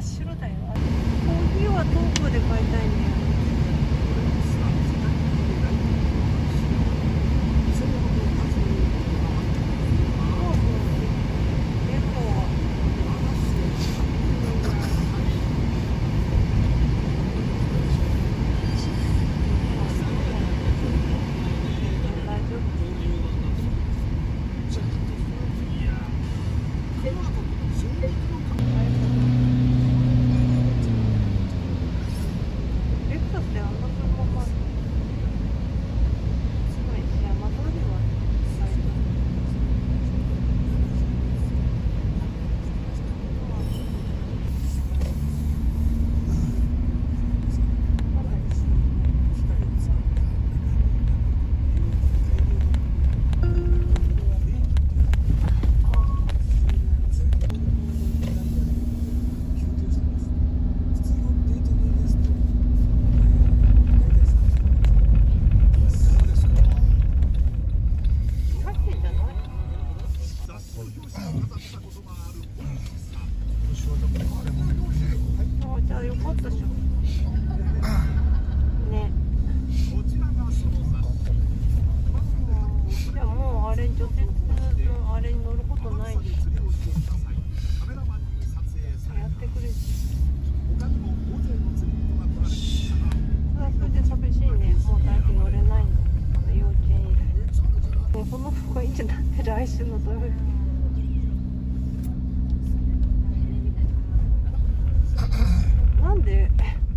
白だよ。コーヒーは東京で買いたいね。来週の土曜日。なんで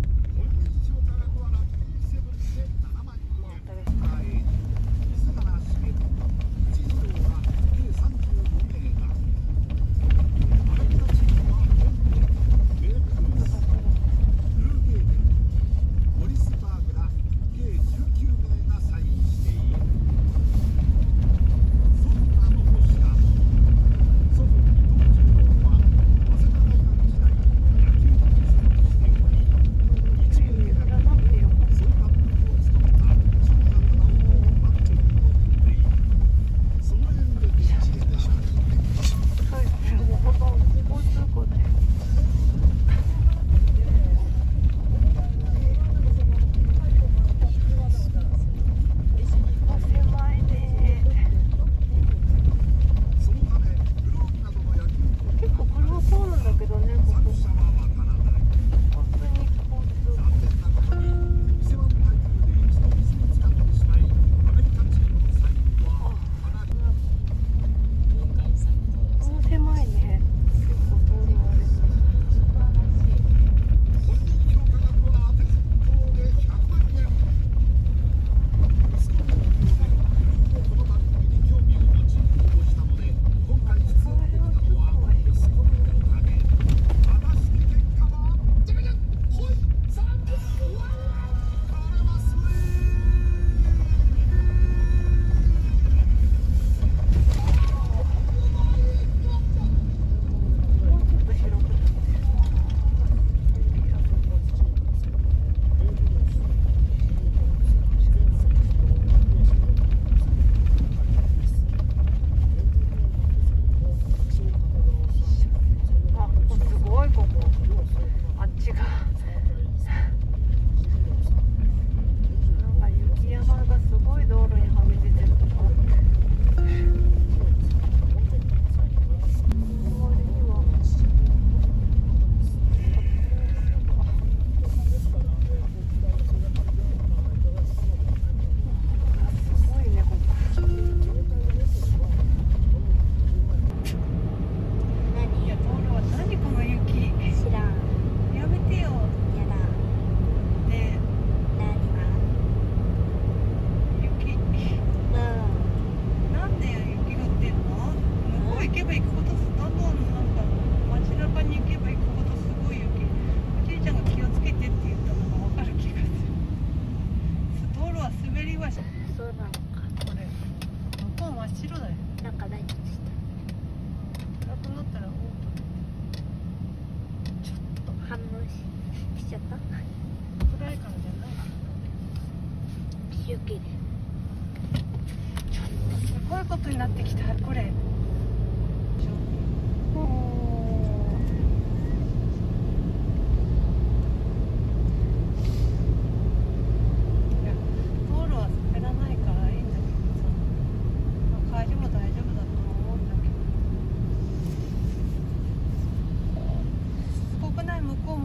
すごいことになってきたこれ。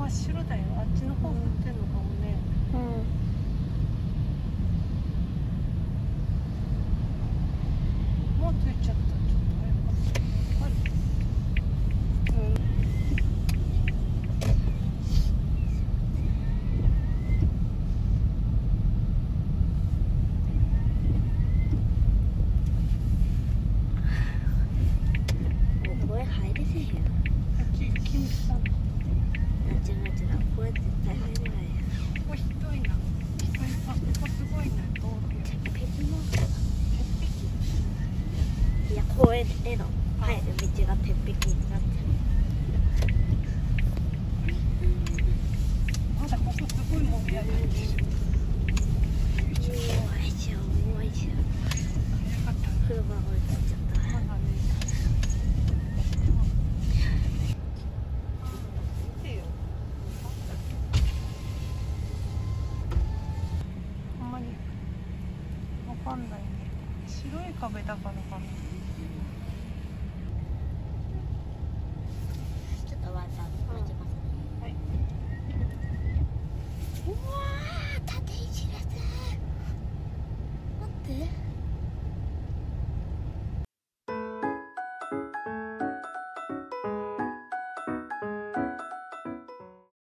真っ白だよ。あっちの方降ってんのかもね。 うん。 もう着いちゃった。ちょっと早かった。はい。 もうこれ入れせへんよ。 あっち行きにしたの。 ナチュラチュラ、これ絶対入れないよ。 ここひどいな。あ、ここすごいね。道路や。 鉄壁の。 鉄いや、公園への入る道が鉄壁になってる。 まだここすごいもみ合い入ってる。 重いしょ、重いしょ。 早かった。 車が置いてっちゃった。 まだね。見てよ。あんまりわかんないね。白い壁だからかな。 ちょっとワンタン押してますね。 はい。うわ